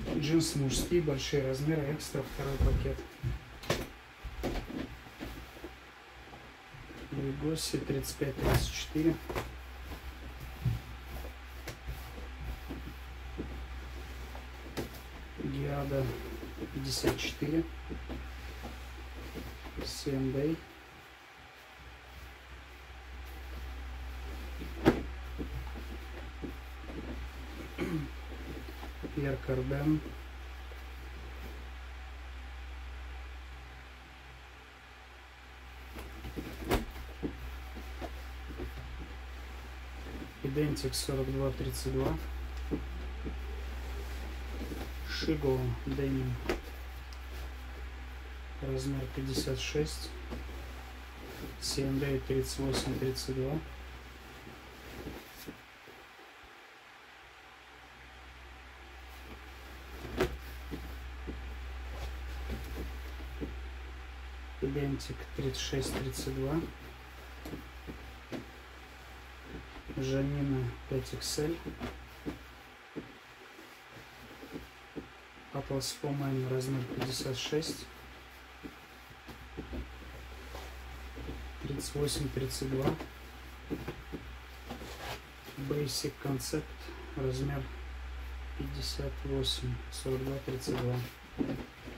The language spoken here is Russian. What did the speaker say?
Джинсы мужские, большие размеры, экстра, второй пакет. Гуси 35-34. Гиада 54. CMD. Карден. Идентик 42-32. Шиго Деним. Размер 56. CMD 38-32. Идентик 36-32. Жанина 5XL. Атлас Фомен размер 56. 38-32. Basic концепт размер 58, 42-32.